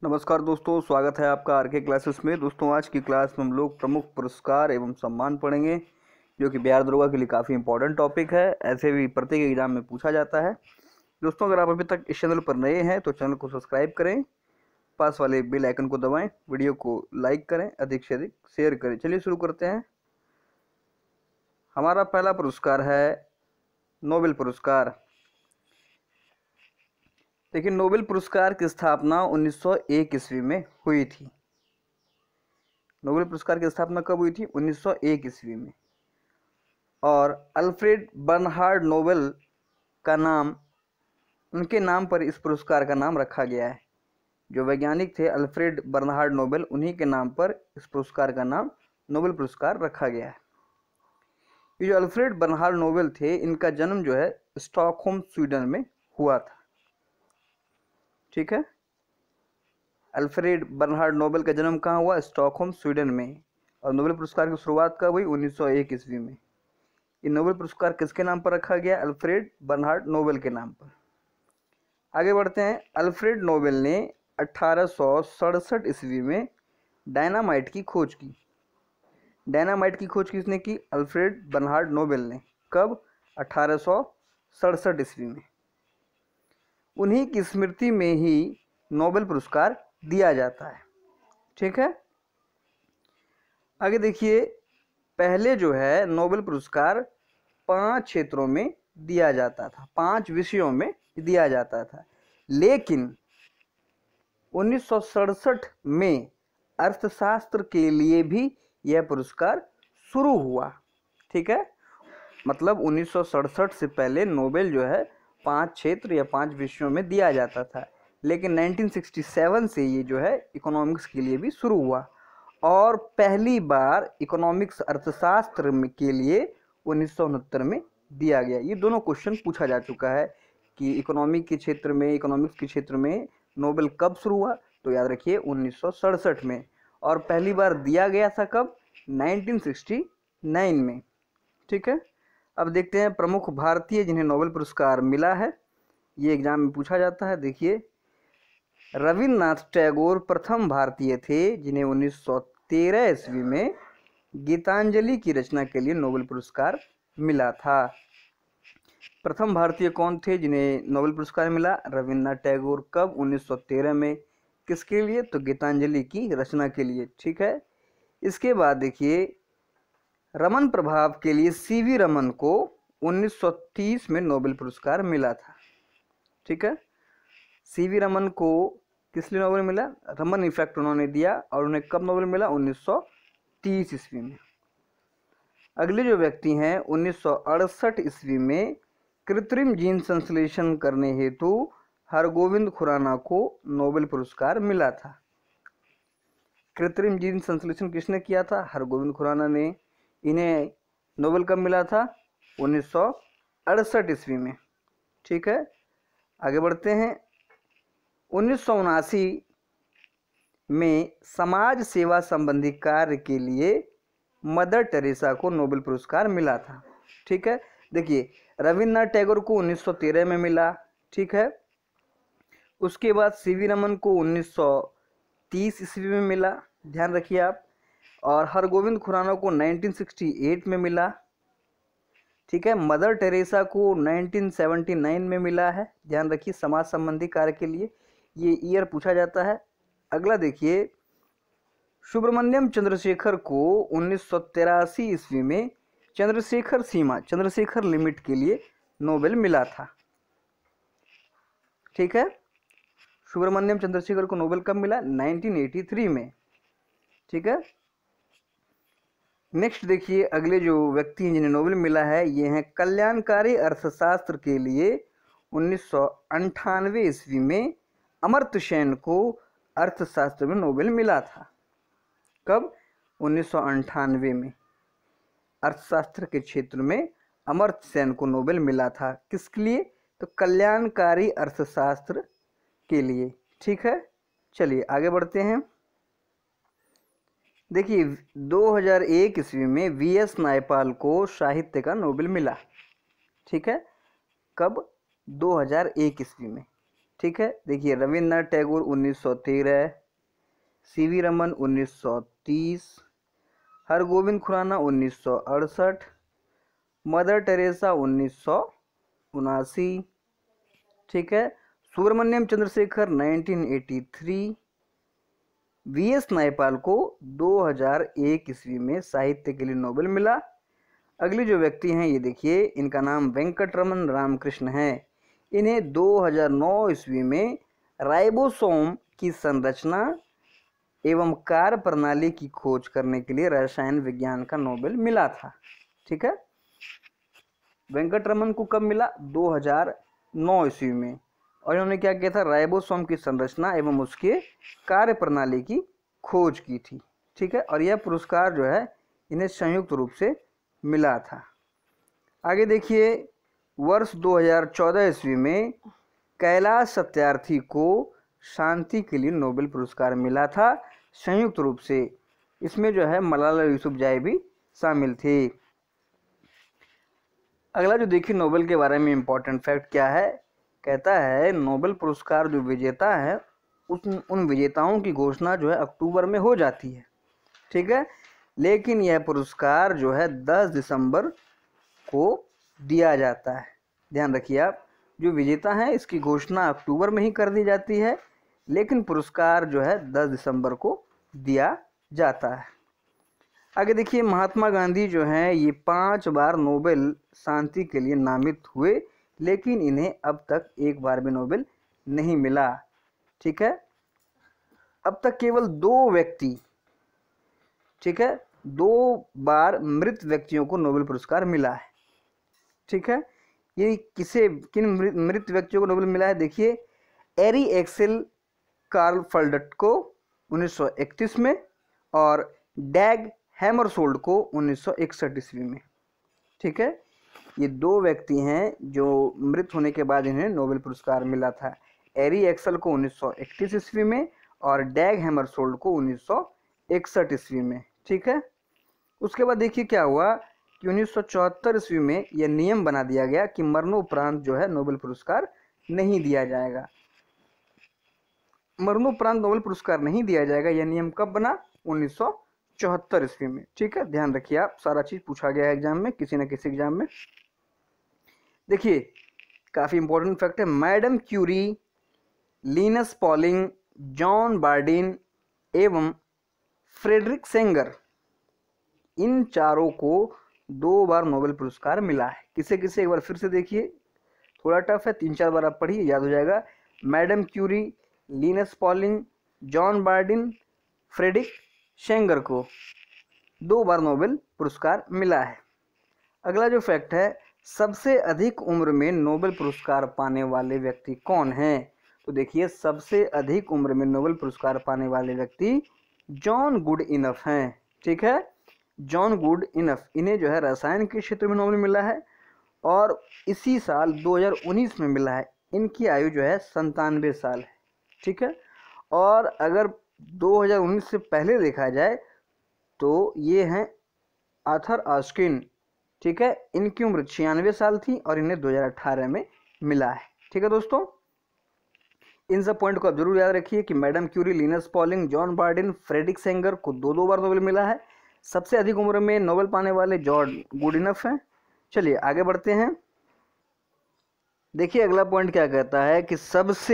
नमस्कार दोस्तों, स्वागत है आपका आर के क्लासेस में। दोस्तों, आज की क्लास में हम लोग प्रमुख पुरस्कार एवं सम्मान पढ़ेंगे, जो कि बिहार दरोगा के लिए काफ़ी इंपॉर्टेंट टॉपिक है। ऐसे भी प्रत्येक एग्जाम में पूछा जाता है। दोस्तों, अगर आप अभी तक इस चैनल पर नए हैं तो चैनल को सब्सक्राइब करें, पास वाले बेल आइकन को दबाएं, वीडियो को लाइक करें, अधिक से अधिक शेयर करें। चलिए शुरू करते हैं। हमारा पहला पुरस्कार है नोबेल पुरस्कार। देखिए, नोबेल पुरस्कार की स्थापना 1901 ईस्वी में हुई थी। नोबेल पुरस्कार की स्थापना कब हुई थी? 1901 ईस्वी में। और अल्फ्रेड बर्नहार्ड नोबेल का नाम, उनके नाम पर इस पुरस्कार का नाम रखा गया है। जो वैज्ञानिक थे अल्फ्रेड बर्नहार्ड नोबेल, उन्हीं के नाम पर इस पुरस्कार का नाम नोबेल पुरस्कार रखा गया है। ये जो अल्फ्रेड बर्नहार्ड नोबेल थे, इनका जन्म जो है स्टॉकहोम स्वीडन में हुआ था। ठीक है, अल्फ्रेड बर्नहार्ड नोबेल का जन्म कहाँ हुआ? स्टॉकहोम स्वीडन में। और नोबेल पुरस्कार की शुरुआत कब हुई? 1901 ईस्वी में। ये नोबेल पुरस्कार किसके नाम पर रखा गया? अल्फ्रेड बर्नहार्ड नोबेल के नाम पर। आगे बढ़ते हैं। अल्फ्रेड नोबेल ने 1867 ईस्वी में डायनामाइट की खोज की। डायनामाइट की खोज किसने की? अल्फ्रेड बर्नहार्ड नोबेल ने। कब? 1867 ईस्वी में। उन्हीं की स्मृति में ही नोबेल पुरस्कार दिया जाता है। ठीक है, आगे देखिए। पहले जो है नोबेल पुरस्कार 5 क्षेत्रों में दिया जाता था, 5 विषयों में दिया जाता था। लेकिन 1967 में अर्थशास्त्र के लिए भी यह पुरस्कार शुरू हुआ। ठीक है, मतलब 1967 से पहले नोबेल जो है 5 क्षेत्र या 5 विषयों में दिया जाता था। लेकिन 1967 से ये जो है इकोनॉमिक्स के लिए भी शुरू हुआ। और पहली बार इकोनॉमिक्स अर्थशास्त्र के लिए 1969 में दिया गया। ये दोनों क्वेश्चन पूछा जा चुका है कि इकोनॉमिक्स के क्षेत्र में नोबेल कब शुरू हुआ? तो याद रखिए 1967 में। और पहली बार दिया गया था कब? 1969 में। ठीक है, अब देखते हैं प्रमुख भारतीय जिन्हें नोबेल पुरस्कार मिला है। ये एग्जाम में पूछा जाता है। देखिए, रविन्द्रनाथ टैगोर प्रथम भारतीय थे जिन्हें 1913 ईस्वी में गीतांजलि की रचना के लिए नोबेल पुरस्कार मिला था। प्रथम भारतीय कौन थे जिन्हें नोबेल पुरस्कार मिला? रविन्द्रनाथ टैगोर। कब? 1913 में। किसके लिए? तो गीतांजलि की रचना के लिए। ठीक है, इसके बाद देखिए, रमन प्रभाव के लिए सीवी रमन को 1930 में नोबेल पुरस्कार मिला था। ठीक है, सीवी रमन को किस लिए नोबेल मिला? रमन इफेक्ट उन्होंने दिया। और उन्हें कब नोबेल मिला? 1930 ईस्वी में। अगले जो व्यक्ति हैं, 1968 ईस्वी में कृत्रिम जीन संश्लेषण करने हेतु हरगोविंद खुराना को नोबेल पुरस्कार मिला था। कृत्रिम जीन संश्लेषण किसने किया था? हरगोविंद खुराना ने। इन्हें नोबेल कब मिला था? 1968 ईस्वी में। ठीक है, आगे बढ़ते हैं। 1979 में समाज सेवा संबंधी कार्य के लिए मदर टेरेसा को नोबेल पुरस्कार मिला था। ठीक है, देखिए, रविन्द्रनाथ टैगोर को 1913 में मिला। ठीक है, उसके बाद सीवी रमन को 1930 ईस्वी में मिला, ध्यान रखिए आप। और हरगोविंद खुराना को 1968 में मिला। ठीक है, मदर टेरेसा को 1979 में मिला है, ध्यान रखिए, समाज संबंधी कार्य के लिए। ये ईयर पूछा जाता है। अगला देखिए, सुब्रमण्यम चंद्रशेखर को 1983 ईस्वी में चंद्रशेखर लिमिट के लिए नोबेल मिला था। ठीक है, सुब्रमण्यम चंद्रशेखर को नोबेल कब मिला? 1983 में। ठीक है, नेक्स्ट देखिए, अगले जो व्यक्ति हैं जिन्हें नोबेल मिला है, ये हैं कल्याणकारी अर्थशास्त्र के लिए 1998 ईस्वी में अमर्त्य सेन को अर्थशास्त्र में नोबेल मिला था। कब? 1998 में। अर्थशास्त्र के क्षेत्र में अमर्त्य सेन को नोबेल मिला था। किसके लिए? तो कल्याणकारी अर्थशास्त्र के लिए। ठीक है, चलिए आगे बढ़ते हैं। देखिए, 2001 ईस्वी में वीएस नायपाल को साहित्य का नोबेल मिला। ठीक है, कब? 2001 ईस्वी में। ठीक है, देखिए Rabindranath Tagore 1913, CV Raman 1930, Hargobind Khurana 1968, Mother Teresa 1979, ठीक है, सुब्रमण्यम चंद्रशेखर 1983, वीएस नायपाल को 2001 ईस्वी में साहित्य के लिए नोबेल मिला। अगली जो व्यक्ति हैं ये देखिए, इनका नाम वेंकटरमन रामकृष्ण है। इन्हें 2009 ईस्वी में राइबोसोम की संरचना एवं कार्य प्रणाली की खोज करने के लिए रसायन विज्ञान का नोबेल मिला था। ठीक है, वेंकटरमन को कब मिला? 2009 ईस्वी में। और इन्होंने क्या किया था? राइबोसोम की संरचना एवं उसके कार्य प्रणाली की खोज की थी। ठीक है, और यह पुरस्कार जो है इन्हें संयुक्त रूप से मिला था। आगे देखिए, वर्ष 2014 ईस्वी में कैलाश सत्यार्थी को शांति के लिए नोबेल पुरस्कार मिला था संयुक्त रूप से। इसमें जो है मलाला यूसुफजई भी शामिल थी। अगला जो देखिए नोबेल के बारे में इम्पोर्टेंट फैक्ट क्या है, कहता है नोबेल पुरस्कार जो विजेता है उन विजेताओं की घोषणा जो है अक्टूबर में हो जाती है। ठीक है, लेकिन यह पुरस्कार जो है 10 दिसंबर को दिया जाता है। ध्यान रखिए आप, जो विजेता हैं इसकी घोषणा अक्टूबर में ही कर दी जाती है, लेकिन पुरस्कार जो है 10 दिसंबर को दिया जाता है। आगे देखिए, महात्मा गांधी जो हैं ये 5 बार नोबेल शांति के लिए नामित हुए, लेकिन इन्हें अब तक एक बार भी नोबेल नहीं मिला। ठीक है, अब तक केवल 2 व्यक्ति, ठीक है, 2 बार मृत व्यक्तियों को नोबेल पुरस्कार मिला है। ठीक है, ये किन मृत व्यक्तियों को नोबेल मिला है? देखिए, एरी एक्सेल कार्ल फल्डट को 1931 में और डैग हैमरशोल्ड को 1961 ईस्वी में। ठीक है, ये 2 व्यक्ति हैं जो मृत होने के बाद इन्हें नोबेल पुरस्कार मिला था। एरी एक्सेल को 1931 ईस्वी में और डैग हैमरशोल्ड को 1961 ईस्वी में। ठीक है, उसके बाद देखिए क्या हुआ कि 1974 ईस्वी में यह नियम बना दिया गया कि मरणोपरांत जो है नोबेल पुरस्कार नहीं दिया जाएगा। मरणोपरांत नोबेल पुरस्कार नहीं दिया जाएगा, यह नियम कब बना? 1974 ईस्वी में। ठीक है, ध्यान रखिए आप, सारा चीज पूछा गया है एग्जाम में, किसी न किसी एग्जाम में। देखिए काफी इंपॉर्टेंट फैक्ट है, Madame Curie, Linus Pauling, John Bardeen एवं फ्रेडरिक सेंगर, इन चारों को 2 बार नोबेल पुरस्कार मिला है। किसे किसे एक बार फिर से देखिए, थोड़ा टफ है, 3-4 बार आप पढ़िए, याद हो जाएगा। Madame Curie, Linus Pauling, John Bardeen, Frederick Sanger को 2 बार नोबेल पुरस्कार मिला है। अगला जो फैक्ट है, सबसे अधिक उम्र में नोबेल पुरस्कार पाने वाले व्यक्ति कौन हैं? तो देखिए, सबसे अधिक उम्र में नोबेल पुरस्कार पाने वाले व्यक्ति जॉन गुडइनफ हैं। ठीक है, जॉन गुडइनफ, इन्हें जो है रसायन के क्षेत्र में नोबेल मिला है और इसी साल 2019 में मिला है। इनकी आयु जो है 97 साल है। ठीक है, और अगर 2019 से पहले देखा जाए तो ये हैं आर्थर ऑस्किन। ठीक है, इनकी उम्र 96 साल थी और इन्हें 2018 में मिला है। ठीक है दोस्तों, इन सब पॉइंट को आप जरूर याद रखिए कि Madame Curie, Linus Pauling, John Bardeen, Frederick Sanger को 2-2 बार नोबेल मिला है। सबसे अधिक उम्र में नोबेल पाने वाले जॉन गुडइनफ हैं। चलिए आगे बढ़ते हैं। देखिए अगला पॉइंट क्या कहता है कि सबसे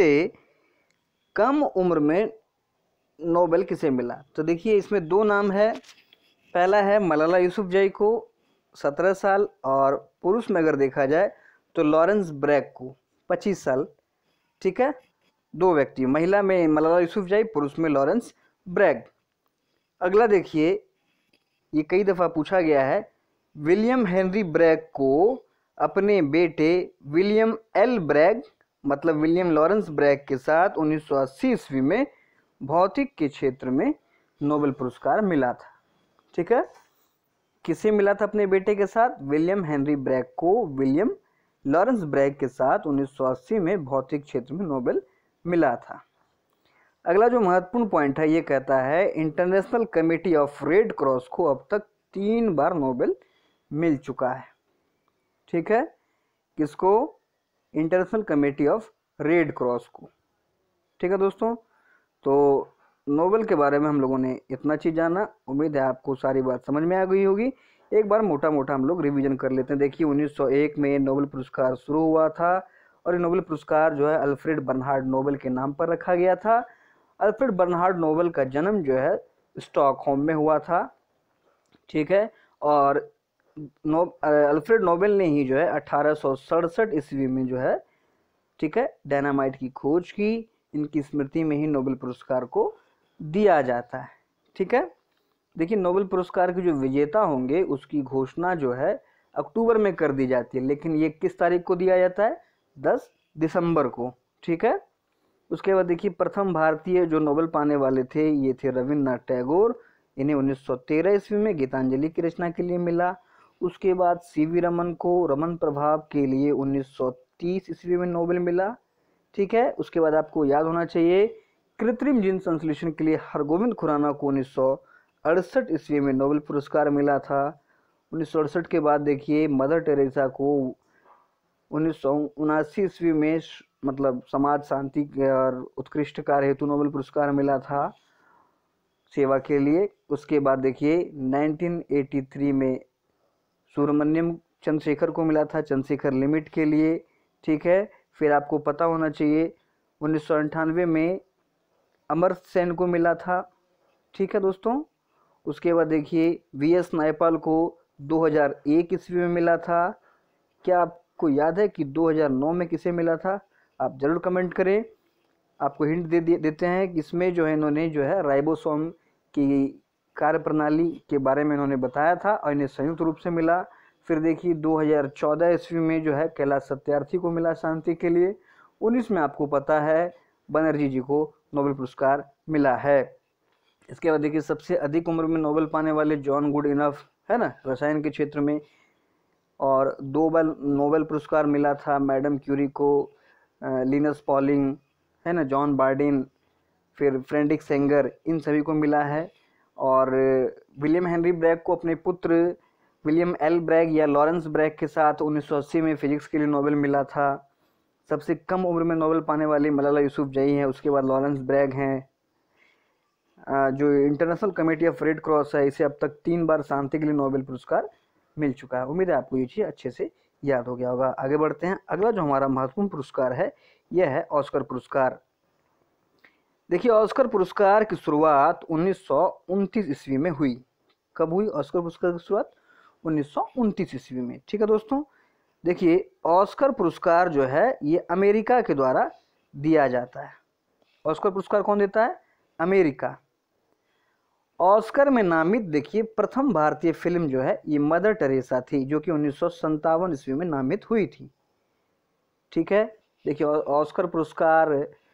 कम उम्र में नोबेल किसे मिला? तो देखिए इसमें 2 नाम है। पहला है मलाला यूसुफजई को 17 साल, और पुरुष में अगर देखा जाए तो लॉरेंस ब्रैग को 25 साल। ठीक है, 2 व्यक्ति, महिला में मलाला यूसुफजई, पुरुष में लॉरेंस ब्रैग। अगला देखिए, ये कई दफ़ा पूछा गया है, विलियम हेनरी ब्रैग को अपने बेटे विलियम एल ब्रैग मतलब विलियम लॉरेंस ब्रैग के साथ 1980 ईस्वी में भौतिक के क्षेत्र में नोबेल पुरस्कार मिला था। ठीक है, किसे मिला था अपने बेटे के साथ? विलियम हेनरी ब्रैग को विलियम लॉरेंस ब्रैग के साथ 1980 में भौतिक क्षेत्र में नोबेल मिला था। अगला जो महत्वपूर्ण पॉइंट है ये कहता है international committee of red cross को अब तक 3 बार नोबेल मिल चुका है। ठीक है, किसको? International committee of red cross को। ठीक है दोस्तों, तो नोबेल के बारे में हम लोगों ने इतना चीज़ जाना। उम्मीद है आपको सारी बात समझ में आ गई होगी। एक बार मोटा मोटा हम लोग रिवीजन कर लेते हैं। देखिए 1901 में नोबेल पुरस्कार शुरू हुआ था और ये नोबेल पुरस्कार जो है अल्फ्रेड बर्नहार्ड नोबेल के नाम पर रखा गया था। अल्फ्रेड बर्नहार्ड नोबेल का जन्म जो है स्टॉकहोम में हुआ था, ठीक है। और अल्फ्रेड नोबेल ने ही जो है 1867 ईस्वी में जो है, ठीक है, डायनामाइट की खोज की। इनकी स्मृति में ही नोबेल पुरस्कार को दिया जाता है, ठीक है। देखिए नोबेल पुरस्कार के जो विजेता होंगे उसकी घोषणा जो है अक्टूबर में कर दी जाती है, लेकिन ये किस तारीख को दिया जाता है? 10 दिसंबर को, ठीक है। उसके बाद देखिए प्रथम भारतीय जो नोबेल पाने वाले थे ये थे रविन्द्रनाथ टैगोर। इन्हें 1913 ईस्वी में गीतांजलि की रचना के लिए मिला। उसके बाद सीवी रमन को रमन प्रभाव के लिए 1930 ईस्वी में नोबेल मिला, ठीक है। उसके बाद आपको याद होना चाहिए कृत्रिम जीन संश्लेषण के लिए हरगोविंद खुराना को 1968 ईस्वी में नोबेल पुरस्कार मिला था। 1968 के बाद देखिए मदर टेरेसा को 1979 ईस्वी में मतलब समाज शांति और उत्कृष्ट कार्य हेतु नोबेल पुरस्कार मिला था सेवा के लिए। उसके बाद देखिए 1983 में सुब्रमण्यम चंद्रशेखर को मिला था चंद्रशेखर लिमिट के लिए, ठीक है। फिर आपको पता होना चाहिए 1998 में अमर्त्य सेन को मिला था, ठीक है दोस्तों। उसके बाद देखिए वीएस नायपाल को 2001 ईस्वी में मिला था। क्या आपको याद है कि 2009 में किसे मिला था? आप जरूर कमेंट करें। आपको हिंट देते हैं कि इसमें जो है इन्होंने जो है राइबोसोम की कार्य प्रणाली के बारे में इन्होंने बताया था और इन्हें संयुक्त रूप से मिला। फिर देखिए 2014 ईस्वी में जो है कैलाश सत्यार्थी को मिला शांति के लिए। 19 में आपको पता है बनर्जी जी को नोबेल पुरस्कार मिला है। इसके बाद देखिए सबसे अधिक उम्र में नोबेल पाने वाले जॉन गुड इनफ है ना, रसायन के क्षेत्र में, और 2 बार नोबेल पुरस्कार मिला था मैडम क्यूरी को, लिनस पॉलिंग है ना, जॉन बार्डिन, फिर फ्रेडरिक सेंगर, इन सभी को मिला है। और विलियम हेनरी ब्रैग को अपने पुत्र विलियम एल ब्रैग या लॉरेंस ब्रैग के साथ 1980 में फिजिक्स के लिए नोबेल मिला था। सबसे कम उम्र में नोबेल पाने वाली मलाला यूसुफजई हैं, उसके बाद लॉरेंस ब्रैग हैं। जो international committee of red cross है इसे अब तक 3 बार शांति के लिए नोबेल पुरस्कार मिल चुका है। उम्मीद है आपको ये चीज़ अच्छे से याद हो गया होगा। आगे बढ़ते हैं। अगला जो हमारा महत्वपूर्ण पुरस्कार है यह है ऑस्कर पुरस्कार। देखिए ऑस्कर पुरस्कार की शुरुआत 1929 ईस्वी में हुई। कब हुई ऑस्कर पुरस्कार की शुरुआत? 1929 ईस्वी में, ठीक है दोस्तों। देखिए ऑस्कर पुरस्कार जो है ये अमेरिका के द्वारा दिया जाता है। ऑस्कर पुरस्कार कौन देता है? अमेरिका। ऑस्कर में नामित देखिए प्रथम भारतीय फिल्म जो है ये मदर टेरेसा थी, जो कि 1957 ईस्वी में नामित हुई थी, ठीक है। देखिए ऑस्कर पुरस्कार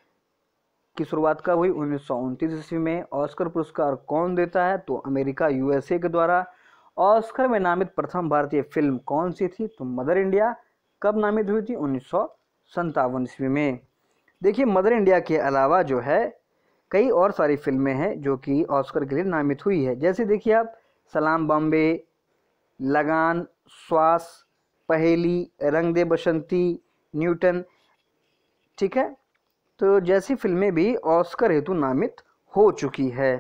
की शुरुआत कब हुई? 1929 ईस्वी में। ऑस्कर पुरस्कार कौन देता है? तो अमेरिका यूएसए के द्वारा। ऑस्कर में नामित प्रथम भारतीय फिल्म कौन सी थी? तो मदर इंडिया। कब नामित हुई थी? 1957 ईस्वी में। देखिए मदर इंडिया के अलावा जो है कई और सारी फिल्में हैं जो कि ऑस्कर के लिए नामित हुई है। जैसे देखिए आप सलाम बॉम्बे, लगान, श्वास, पहेली, रंग दे बसंती, न्यूटन, ठीक है। तो जैसी फिल्में भी ऑस्कर हेतु नामित हो चुकी है।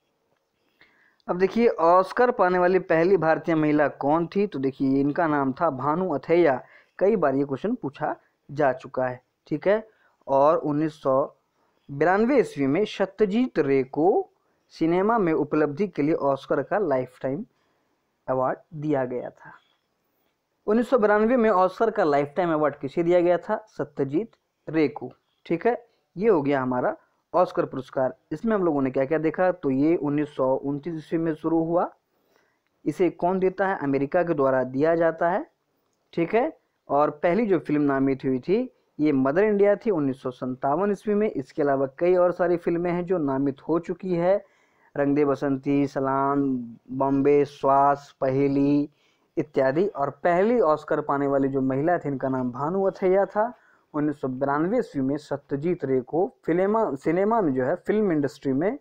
अब देखिए ऑस्कर पाने वाली पहली भारतीय महिला कौन थी? तो देखिए इनका नाम था भानु अथैया। कई बार ये क्वेश्चन पूछा जा चुका है, ठीक है। और 1992 ईस्वी में सत्यजीत रे को सिनेमा में उपलब्धि के लिए ऑस्कर का लाइफ टाइम अवार्ड दिया गया था। 1992 में ऑस्कर का लाइफ टाइम अवार्ड किसे दिया गया था? सत्यजीत रे को, ठीक है। ये हो गया हमारा ऑस्कर पुरस्कार। इसमें हम लोगों ने क्या क्या देखा? तो ये 1929 ईस्वी में शुरू हुआ। इसे कौन देता है? अमेरिका के द्वारा दिया जाता है, ठीक है। और पहली जो फिल्म नामित हुई थी ये मदर इंडिया थी 1957 ईस्वी में। इसके अलावा कई और सारी फिल्में हैं जो नामित हो चुकी है, रंग दे बसंती, सलाम बॉम्बे, श्वास, पहेली इत्यादि। और पहली ऑस्कर पाने वाली जो महिला थी इनका नाम भानु अथैया था। 1992 ईस्वी में सत्यजीत रे को सिनेमा में जो है फिल्म इंडस्ट्री में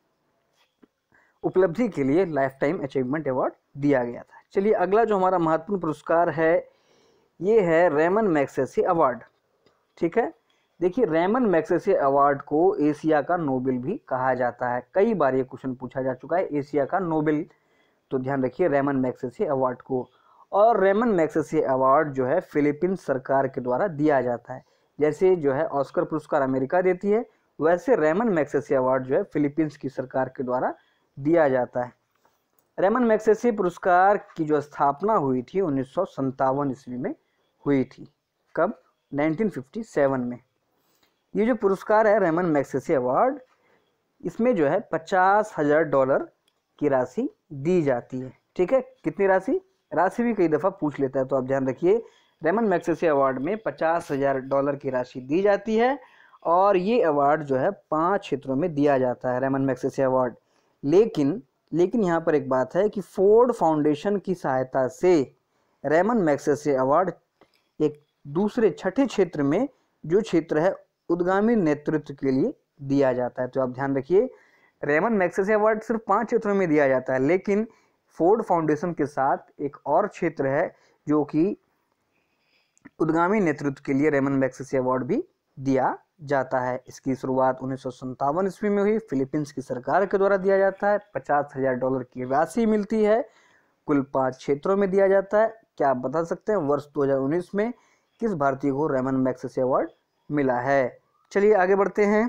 उपलब्धि के लिए लाइफ टाइम अचीवमेंट अवार्ड दिया गया था। चलिए अगला जो हमारा महत्वपूर्ण पुरस्कार है ये है रेमन मैग्सेसे अवार्ड, ठीक है। देखिए रेमन मैग्सेसे अवार्ड को एशिया का नोबेल भी कहा जाता है। कई बार ये क्वेश्चन पूछा जा चुका है, एशिया का नोबेल, तो ध्यान रखिए रेमन मैग्सेसे अवार्ड को। और रेमन मैग्सेसे अवार्ड जो है फिलीपींस सरकार के द्वारा दिया जाता है। जैसे जो है ऑस्कर पुरस्कार अमेरिका देती है, वैसे रेमन मैग्सेसे अवार्ड जो है फिलीपींस की सरकार के द्वारा दिया जाता है। रेमन मैग्सेसे पुरस्कार की जो स्थापना हुई थी 1957 ईस्वी में हुई थी। कब? 1957 में। ये जो पुरस्कार है रेमन मैग्सेसे अवार्ड, इसमें जो है $50,000 की राशि दी जाती है। ठीक है, कितनी राशि? राशि भी कई दफ़ा पूछ लेता है, तो आप ध्यान रखिए रेमन मैग्सेसे अवार्ड में $50,000 की राशि दी जाती है। और ये अवार्ड जो है 5 क्षेत्रों में दिया जाता है, रेमन मैग्सेसे अवार्ड। लेकिन यहाँ पर एक बात है कि फोर्ड फाउंडेशन की सहायता से रेमन मैग्सेसे अवार्ड एक दूसरे छठे क्षेत्र में, जो क्षेत्र है उद्गामी नेतृत्व के लिए दिया जाता है। तो आप ध्यान रखिए रेमन मैग्सेसे अवार्ड सिर्फ 5 क्षेत्रों में दिया जाता है, लेकिन फोर्ड फाउंडेशन के साथ एक और क्षेत्र है जो कि उद्गामी नेतृत्व के लिए रेमन मैग्सेसे अवार्ड भी दिया जाता है। इसकी शुरुआत 1957 ईस्वी में हुई, फिलीपींस की सरकार के द्वारा दिया जाता है। $50,000 की राशि मिलती है, कुल 5 क्षेत्रों में दिया जाता है। क्या आप बता सकते हैं वर्ष 2019 में किस भारतीय को रेमन मैग्सेसे अवार्ड मिला है? चलिए आगे बढ़ते हैं।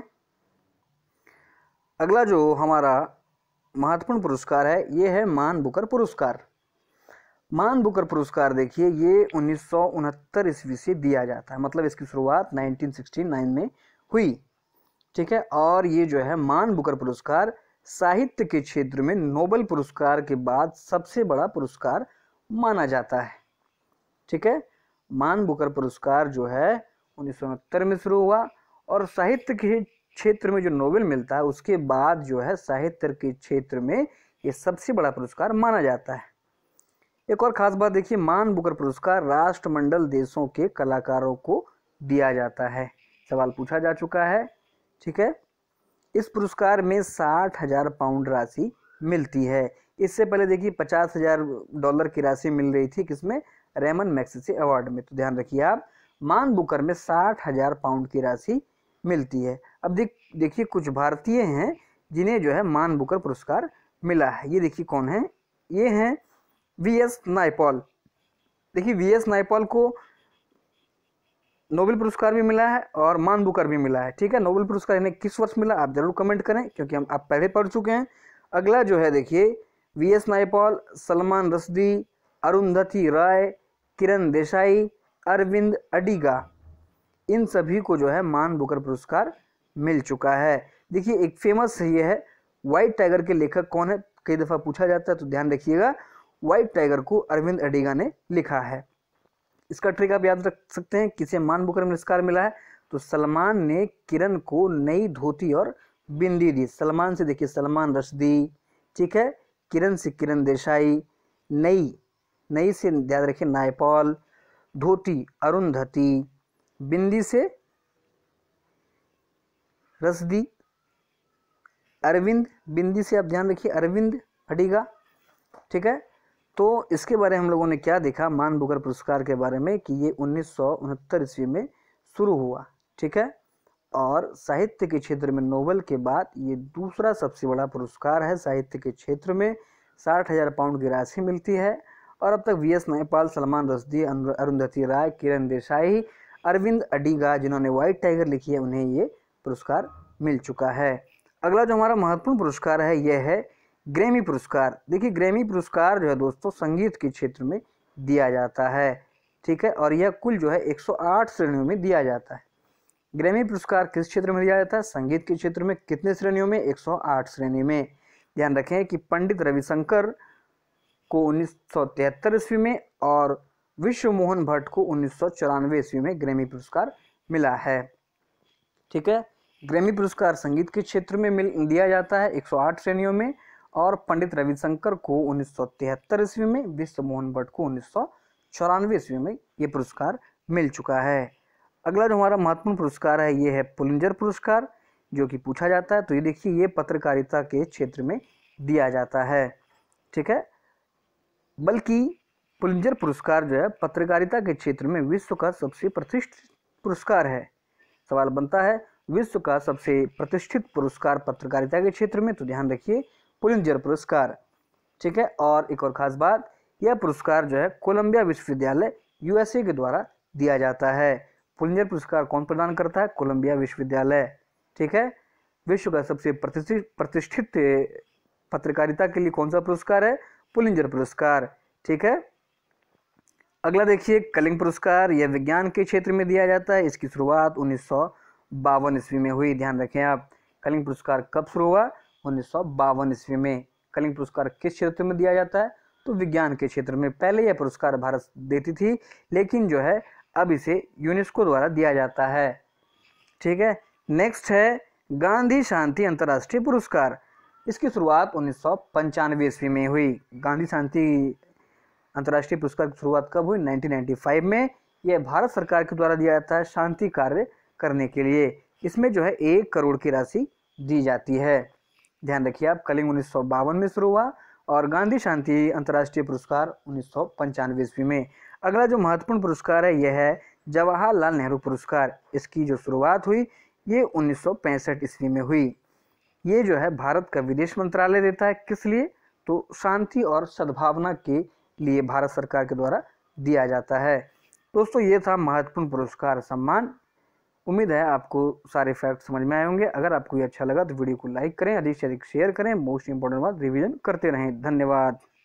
अगला जो हमारा महत्वपूर्ण पुरस्कार है ये है मान बुकर पुरस्कार। मान बुकर पुरस्कार देखिए ये 1969 ईस्वी से दिया जाता है, मतलब इसकी शुरुआत 1969 में हुई। ठीक है, और ये जो है मान बुकर पुरस्कार साहित्य के क्षेत्र में नोबेल पुरस्कार के बाद सबसे बड़ा पुरस्कार माना जाता है। ठीक है, मान बुकर पुरस्कार जो है 1969 में शुरू हुआ, और साहित्य के क्षेत्र में जो नोबेल मिलता है उसके बाद जो है साहित्य के क्षेत्र में ये सबसे बड़ा पुरस्कार माना जाता है। एक और खास बात देखिए, मान बुकर पुरस्कार राष्ट्रमंडल देशों के कलाकारों को दिया जाता है। सवाल पूछा जा चुका है। ठीक है, इस पुरस्कार में £60,000 राशि मिलती है। इससे पहले देखिए $50,000 की राशि मिल रही थी, किसमें? रेमन मैग्सेसे अवार्ड में। तो ध्यान रखिए आप, मान बुकर में £60,000 की राशि मिलती है। अब देखिए कुछ भारतीय हैं जिन्हें जो है मान बुकर पुरस्कार मिला है। ये देखिए कौन है, ये हैं वीएस नायपॉल। देखिए वीएस नायपॉल को नोबेल पुरस्कार भी मिला है और मान बुकर भी मिला है। ठीक है, नोबेल पुरस्कार इन्हें किस वर्ष मिला आप जरूर कमेंट करें, क्योंकि आप पहले पढ़ चुके हैं। अगला जो है देखिए वीएस नायपॉल, सलमान रश्दी, अरुंधति राय, किरण देसाई, अरविंद अडिगा, इन सभी को जो है मान बुकर पुरस्कार मिल चुका है। देखिए एक फेमस ये है, व्हाइट टाइगर के लेखक कौन है, कई दफ़ा पूछा जाता है, तो ध्यान रखिएगा व्हाइट टाइगर को अरविंद अडिगा ने लिखा है। इसका ट्रिक आप याद रख सकते हैं, किसे मान बुकर पुरस्कार मिला है, तो सलमान ने किरण को नई धोती और बिंदी दी। सलमान से देखिए सलमान रश्दी, ठीक है, किरण से किरण देसाई, नई से याद रखिए नायपॉल, धोती अरुंधति, बिंदी से रश्दी, अरविंद, बिंदी से आप ध्यान रखिए अरविंद अडिगा। ठीक है, तो इसके बारे में हम लोगों ने क्या देखा मान बुकर पुरस्कार के बारे में, कि ये 1969 ईस्वी में शुरू हुआ। ठीक है, और साहित्य के क्षेत्र में नोबेल के बाद ये दूसरा सबसे बड़ा पुरस्कार है। साहित्य के क्षेत्र में £60,000 की राशि मिलती है, और अब तक वीएस नायपॉल, सलमान रश्दी, अरुंधति राय, किरण देसाई, अरविंद अडिगा, जिन्होंने व्हाइट टाइगर लिखी है, उन्हें ये पुरस्कार मिल चुका है। अगला जो हमारा महत्वपूर्ण पुरस्कार है यह है ग्रैमी पुरस्कार। देखिए ग्रैमी पुरस्कार जो है दोस्तों संगीत के क्षेत्र में दिया जाता है। ठीक है, और यह कुल जो है 108 श्रेणियों में दिया जाता है। ग्रैमी पुरस्कार किस क्षेत्र में दिया जाता है? संगीत के क्षेत्र में। कितने श्रेणियों में? 108 श्रेणी में। ध्यान रखें कि पंडित रविशंकर को 1973 ईस्वी में और विश्व मोहन भट्ट को 1994 ईस्वी में ग्रैमी पुरस्कार मिला है। ठीक है, ग्रैमी पुरस्कार संगीत के क्षेत्र में दिया जाता है 108 श्रेणियों में, और पंडित रविशंकर को 1973 ईस्वी में, विश्व मोहन भट्ट को 1994 ईस्वी में ये पुरस्कार मिल चुका है। अगला जो हमारा महत्वपूर्ण पुरस्कार है ये है पुलिंजर पुरस्कार, जो कि पूछा जाता है। तो ये देखिए ये पत्रकारिता के क्षेत्र में दिया जाता है। ठीक है, बल्कि पुलिंजर पुरस्कार जो है पत्रकारिता के क्षेत्र में विश्व का सबसे प्रतिष्ठित पुरस्कार है। सवाल बनता है विश्व का सबसे प्रतिष्ठित पुरस्कार पत्रकारिता के क्षेत्र में, तो ध्यान रखिए पुलित्जर पुरस्कार। ठीक है, और एक और खास बात, यह पुरस्कार जो है कोलंबिया विश्वविद्यालय यूएसए के द्वारा दिया जाता है। पुलित्जर पुरस्कार कौन प्रदान करता है? कोलंबिया विश्वविद्यालय। ठीक है, विश्व का सबसे प्रतिष्ठित पत्रकारिता के लिए कौन सा पुरस्कार है? पुलित्जर पुरस्कार। ठीक है, अगला देखिए कलिंग पुरस्कार, यह विज्ञान के क्षेत्र में दिया जाता है। इसकी शुरुआत 1952 ईस्वी में हुई। ध्यान रखें आप, कलिंग पुरस्कार कब शुरू हुआ? 1952 ईस्वी में। कलिंग पुरस्कार किस क्षेत्र में दिया जाता है? तो विज्ञान के क्षेत्र में। पहले यह पुरस्कार भारत देती थी, लेकिन जो है अब इसे यूनेस्को द्वारा दिया जाता है। ठीक है, नेक्स्ट है गांधी शांति अंतर्राष्ट्रीय पुरस्कार। इसकी शुरुआत 1995 ईस्वी में हुई। गांधी शांति अंतर्राष्ट्रीय पुरस्कार की शुरुआत कब हुई? 1995 में। यह भारत सरकार के द्वारा दिया जाता है शांति कार्य करने के लिए। इसमें जो है 1 करोड़ की राशि दी जाती है। ध्यान रखिए आप, कलिंग 1952 में शुरू हुआ और गांधी शांति अंतर्राष्ट्रीय पुरस्कार 1995 ईस्वी में। अगला जो महत्वपूर्ण पुरस्कार है यह है जवाहरलाल नेहरू पुरस्कार। इसकी जो शुरुआत हुई ये 1965 ईस्वी में हुई। ये जो है भारत का विदेश मंत्रालय देता है। किस लिए? तो शांति और सद्भावना के लिए भारत सरकार के द्वारा दिया जाता है। दोस्तों ये था महत्वपूर्ण पुरस्कार सम्मान। उम्मीद है आपको सारे फैक्ट समझ में आए होंगे। अगर आपको ये अच्छा लगा तो वीडियो को लाइक करें, अधिक से अधिक शेयर करें। मोस्ट इंपॉर्टेंट बात, रिवीजन करते रहें। धन्यवाद।